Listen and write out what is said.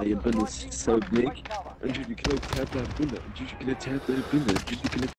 je bent so dik. En jullie kunnen het hebben binnen. Jullie kunnen het hebben binnen. Jullie kunnen